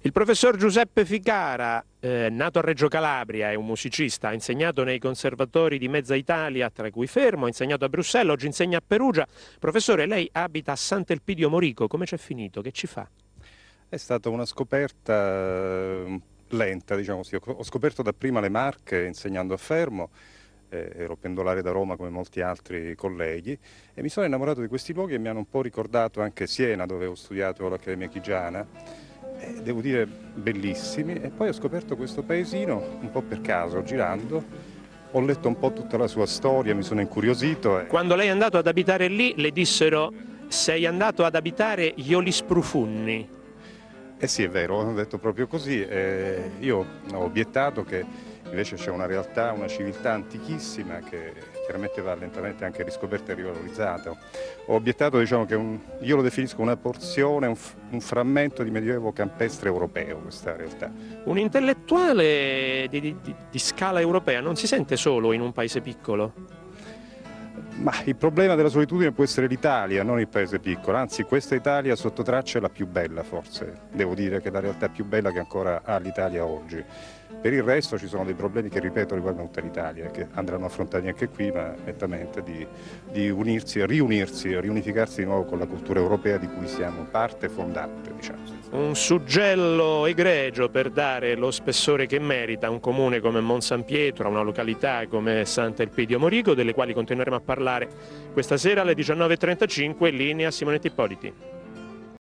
Il professor Giuseppe Ficara, nato a Reggio Calabria, è un musicista, ha insegnato nei conservatori di mezza Italia, tra cui Fermo, ha insegnato a Bruxelles, oggi insegna a Perugia. Professore, lei abita a Sant'Elpidio Morico, come c'è finito? Che ci fa? È stata una scoperta lenta, diciamo così. Ho scoperto dapprima le Marche insegnando a Fermo, ero pendolare da Roma come molti altri colleghi e mi sono innamorato di questi luoghi e mi hanno un po' ricordato anche Siena, dove ho studiato all'Accademia Chigiana. Devo dire bellissimi, e poi ho scoperto questo paesino un po' per caso, girando, ho letto un po' tutta la sua storia, mi sono incuriosito. Quando lei è andato ad abitare lì, le dissero: sei andato ad abitare Iolisprofunni. Eh sì, è vero, hanno detto proprio così. Io ho obiettato che invece c'è una realtà, una civiltà antichissima che chiaramente va lentamente anche riscoperta e rivalorizzata. Ho obiettato, diciamo, che io lo definisco una porzione, un frammento di medioevo campestre europeo, questa realtà. Un intellettuale di scala europea non si sente solo in un paese piccolo? Ma il problema della solitudine può essere l'Italia, non il paese piccolo, anzi questa Italia sotto traccia è la più bella forse, devo dire che è la realtà più bella che ancora ha l'Italia oggi. Per il resto ci sono dei problemi che, ripeto, riguardano tutta l'Italia, che andranno affrontati anche qui, ma nettamente di unirsi, riunificarsi di nuovo con la cultura europea di cui siamo parte fondante, diciamo. Un suggello egregio per dare lo spessore che merita a un comune come Monsampietro, a una località come Sant'Elpidio Morico, delle quali continueremo a parlare questa sera alle 19:35, linea Simonetti Ippoliti.